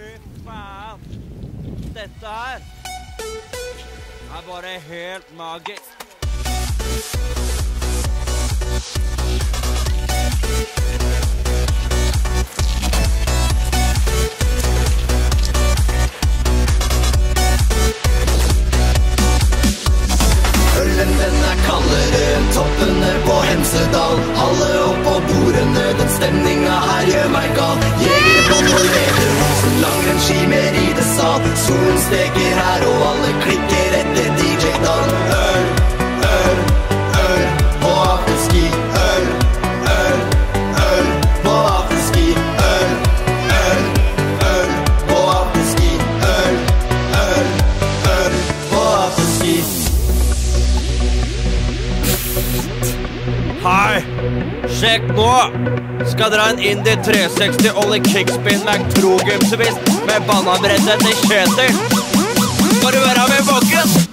Fy faen. Dette her er bare helt magisk. Ølen den er kaldere enn toppene på Hemsedal. Alle opp på bordene, den stemninga her gjør meg gal. Jegerbånd og lederhosen, langrennsski med ridesal. Solen steker her og alle klikker etter DJ-dal. Øl, øl, øl på afterski. Øl, øl, øl på afterski. Øl, øl, øl på afterski. Øl, øl, øl på afterski. Hei, sjekk nå! Skal dra en Indy 360 Ollie Kickspin McTrogum-twist med bananbrettet til Kjetil. Skal du være med, folkens?